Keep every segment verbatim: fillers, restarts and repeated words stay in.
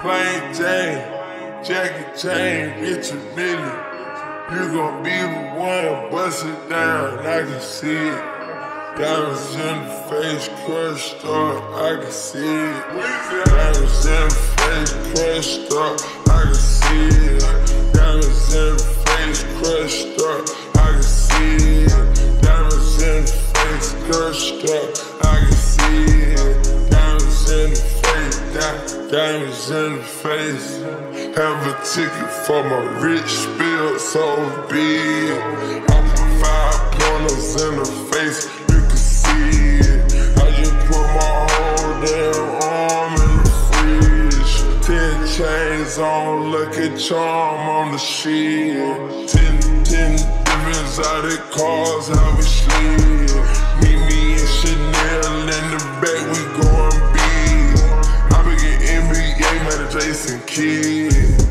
plain Jane, jacket chain, get your million. You gon' be the one, bust it down, I can see it. Diamonds in the face, crushed up, I can see it. Diamonds in the face, crushed up, I can see it. Diamonds in the face, crushed up, I can see it. Diamonds in the face, crushed up, I can see it. Diamonds in the face, di diamonds in the face. Have a ticket for my rich spill so big. I put five pointers in the face, you can see it. I just put my whole damn arm in the fridge. Ten chains on, Lucky Charm on the shit. Ten, ten different exotic cars, how we slid. Meet me in Chanel in the back, we going big. I be getting N B A, man, the Jason Kidd.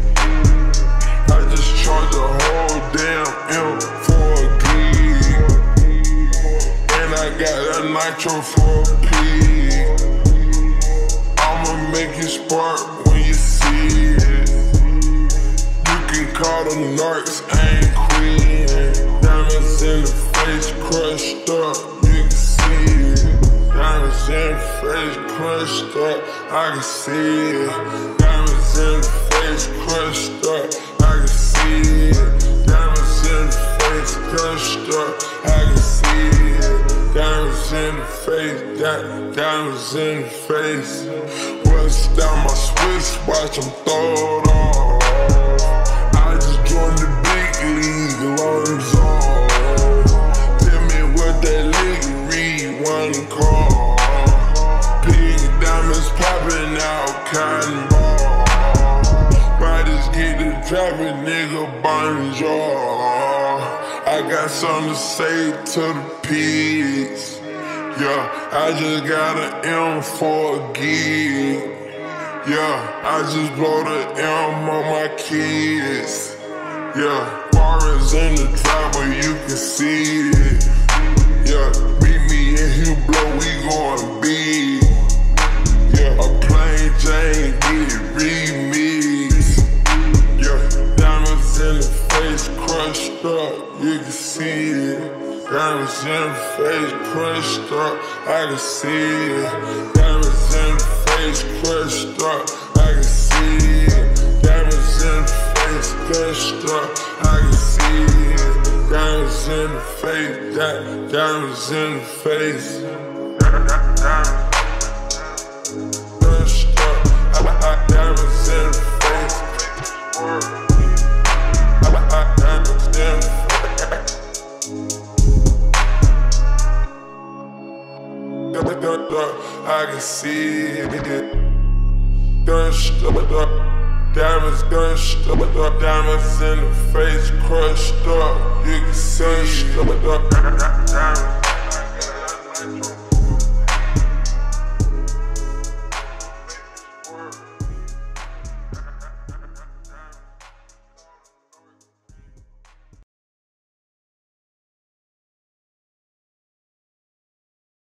I just charge the whole damn M for a gig. And I got a nitro for a pig. I'ma make it spark when you see it. You can call them narcs, I ain't queen. Diamonds in the face, crushed up, you can see it. Diamonds in the face, crushed up, I can see it. Diamonds in the face, crushed up, I can see it. Diamonds in the face, crushed up, I can see it. Diamonds in the face, di diamonds in the face. Bust down my Swiss, watch them throw it off. I just joined the big league, lungs on. Tell me what that league read, one call. Pink diamonds popping out, cotton ball. Riders get the driving, nigga, bonjour. I got something to say to the pigs. Yeah, I just got an M for a gig. Yeah, I just blow the M on my kids. Yeah, foreigns in the driveway, you can see it. Yeah, meet me in Hublot, we going big. Yeah, a plain Jane, get it remixed. Yeah, diamonds in the face, crushed up, you can see it. Diamonds in the face, crushed up, I can see it. Diamonds in the face, crushed up, I can see it. Diamonds in the face, crushed up, I can see it. Diamonds in the face, di diamonds in the face. Diamonds crushed up, I, I, diamonds in the face. I, I, diamonds in the face. I can see it. Crushed up, diamonds crushed up, diamonds in the face, crushed up. You can see it. Diamonds.